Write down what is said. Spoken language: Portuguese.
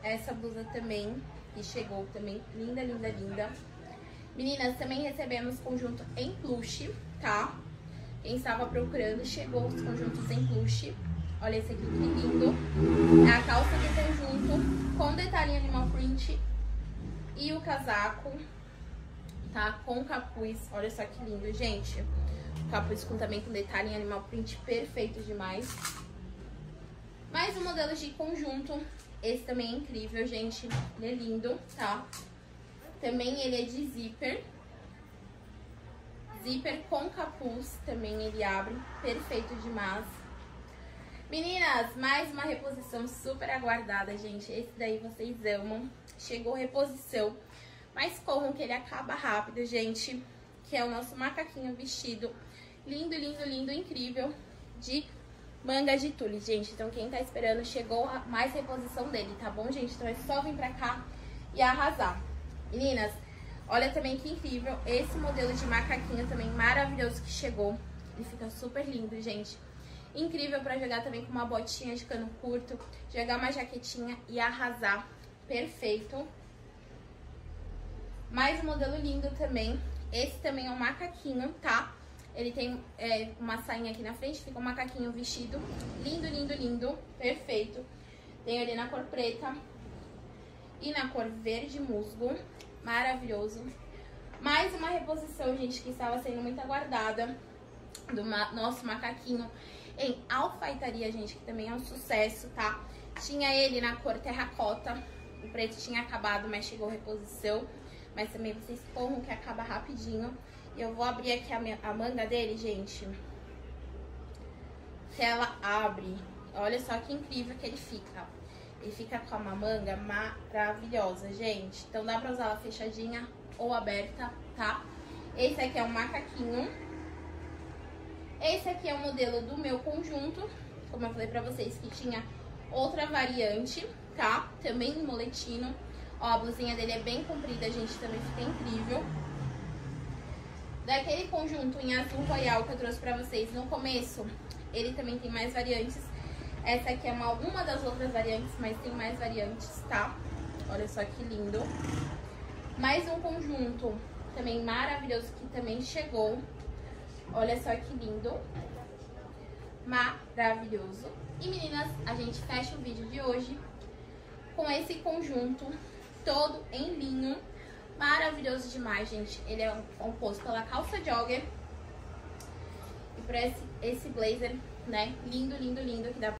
essa blusa também, que chegou também, linda, linda, linda. Meninas, também recebemos conjunto em plush, tá? Quem estava procurando, chegou os conjuntos em plush. Olha esse aqui, que lindo. É a calça de conjunto com detalhe animal print e o casaco, tá? Com capuz. Olha só que lindo, gente. O capuz também com detalhe em animal print, perfeito demais. Mais um modelo de conjunto. Esse também é incrível, gente. Ele é lindo, tá? Também ele é de zíper. Zíper com capuz, também ele abre, perfeito demais. Meninas, mais uma reposição super aguardada, gente. Esse daí vocês amam. Chegou reposição, mas corram que ele acaba rápido, gente. Que é o nosso macaquinho vestido. Lindo, lindo, lindo, incrível. De manga de tule, gente. Então quem tá esperando, chegou mais reposição dele, tá bom, gente? Então é só vir pra cá e arrasar. Meninas, olha também que incrível, esse modelo de macaquinho também maravilhoso que chegou. Ele fica super lindo, gente. Incrível pra jogar também com uma botinha de cano curto, jogar uma jaquetinha e arrasar. Perfeito. Mais um modelo lindo também. Esse também é um macaquinho, tá? Ele tem uma sainha aqui na frente, fica um macaquinho vestido. Lindo, lindo, lindo. Perfeito. Tem ele na cor preta e na cor verde musgo. Maravilhoso. Mais uma reposição, gente, que estava sendo muito aguardada, do nosso macaquinho em alfaiataria, gente, que também é um sucesso, tá? Tinha ele na cor terracota, o preto tinha acabado, mas chegou reposição. Mas também vocês corram que acaba rapidinho. E eu vou abrir aqui a manga dele, gente. Que ela abre. Olha só que incrível que ele fica. Ele fica com uma manga maravilhosa, gente. Então dá pra usar ela fechadinha ou aberta, tá? Esse aqui é um macaquinho. Esse aqui é o modelo do meu conjunto. Como eu falei pra vocês que tinha outra variante, tá? Também em moletino. Ó, a blusinha dele é bem comprida, gente. Também fica incrível. Daquele conjunto em azul royal que eu trouxe pra vocês no começo, ele também tem mais variantes. Essa aqui é uma das outras variantes, mas tem mais variantes, tá? Olha só que lindo. Mais um conjunto também maravilhoso que também chegou. Olha só que lindo. Maravilhoso. E meninas, a gente fecha o vídeo de hoje com esse conjunto todo em linho. Maravilhoso demais, gente. Ele é composto pela calça jogger e por esse blazer, né? Lindo, lindo, lindo, que dá